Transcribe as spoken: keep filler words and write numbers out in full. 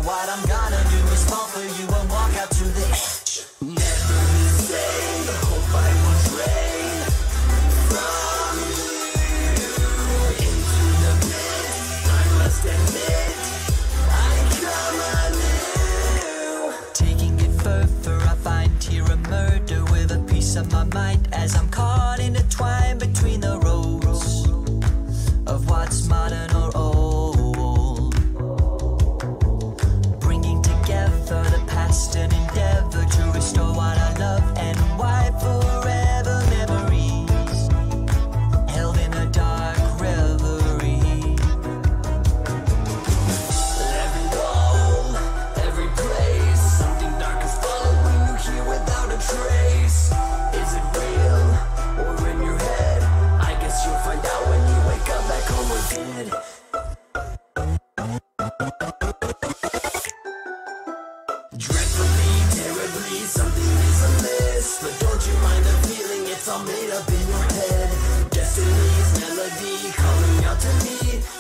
what I'm gonna do is fall for you and walk out to the edge. Never the same, hope I will drain from you into the pit. I must admit, I come anew. Taking it further, I find here a murder with a piece of my mind as I'm caught in a twine between the roads of what's modern or old, bringing together the past and endeavor to restore what I love and wipe forever memories held in a dark reverie. Every wall, every place, something dark is following you here without a trace. Is it real or in your head? I guess you'll find out when you wake up back home again. Dreadfully, terribly, something is amiss. But don't you mind the feeling, it's all made up in your head. Destiny's melody calling out to me.